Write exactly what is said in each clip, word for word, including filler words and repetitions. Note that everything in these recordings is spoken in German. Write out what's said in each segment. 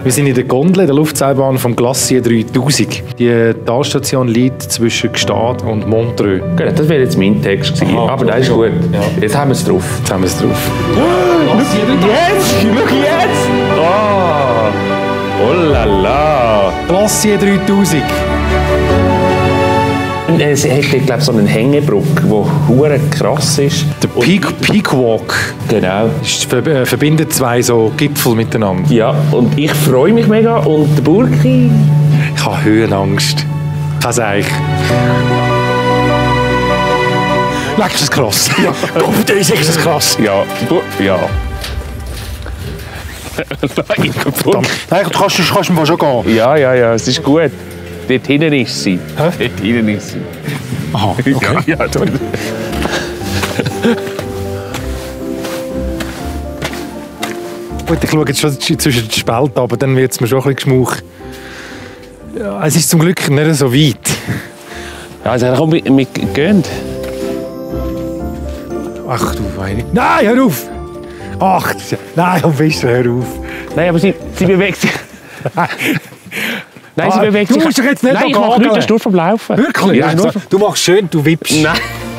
Wir sind in der Gondel, der Luftseilbahn vom Glacier dreitausend. Die Talstation liegt zwischen Gstaad und Montreux. Genau, das wäre jetzt mein Text gewesen. Aha, aber das ist gut. Ja. Jetzt haben wir es drauf. Jetzt haben wir es drauf. Jetzt! Schau jetzt! Oh! Oh la la! Glacier dreitausend. Es hat, glaube ich, so eine Hängebrücke, die hure krass ist. Der Peak, Peak Walk. Genau. Ist, ver äh, verbindet zwei so Gipfel miteinander. Ja, und ich freue mich mega. Und der Burki? Ich habe Höhenangst. Kann es eigentlich. Leck, ist das krass. Ja. Gott, ist das krass. Ja, ja. Nein, Nein, du kannst, du kannst mal schon gehen. Ja, ja, ja, es ist gut. Dort hinten ist sie. Hä? Dort hinten ist sie. Aha, okay. Ja, ja, toll. Gut, ich schaue jetzt schon zwischen den Spälten, aber dann wird es mir schon ein bisschen geschmuch. Ja, es ist zum Glück nicht so weit. Also, komm, wir, wir gehen. Ach du Weine. Nein, hör auf! Ach, nein, am besten hör auf. Nein, aber sie, sie bewegt sich. Nein, sie Ah, bewegt du sich. musst doch jetzt nicht Nein, ich noch mache nichts, gageln. das ist nur vom Laufen. Wirklich? Ja, Ja, nur du, du machst schön, du wippst. Nein.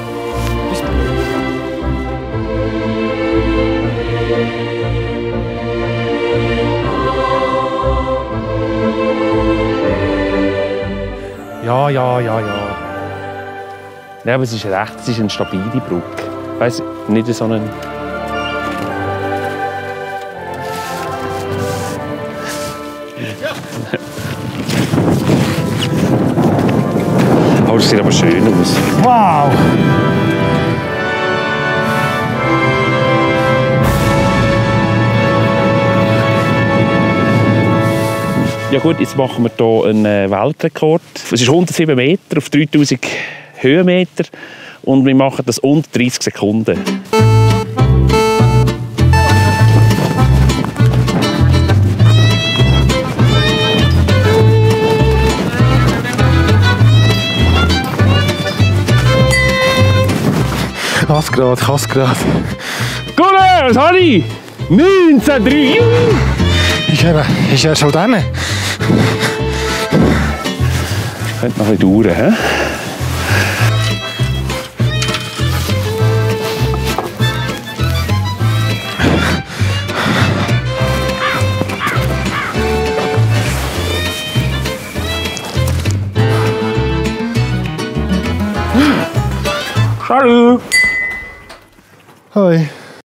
Ja, ja, ja, ja. Nein, aber es ist recht, es ist eine stabile Brücke. Weißt du, nicht so eine... Oh, das sieht aber schön aus. Wow! Ja gut, jetzt machen wir hier einen Weltrekord. Es ist hundertsieben Meter auf dreitausend Höhenmeter und wir machen das unter dreißig Sekunden. Hass grad, Hass grad. Gut, was habe ich? neunzehn Komma drei! Ist er, ist er schon dran? Könnte noch ein bisschen dauern, hä? Hallo! Hoi.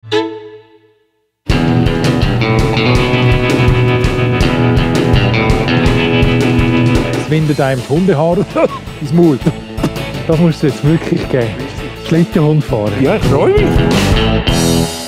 Es windet einem die Hundehaare ins Maul. Das musst du jetzt wirklich geben. Schlittenhund fahren. Ja, ich freue mich!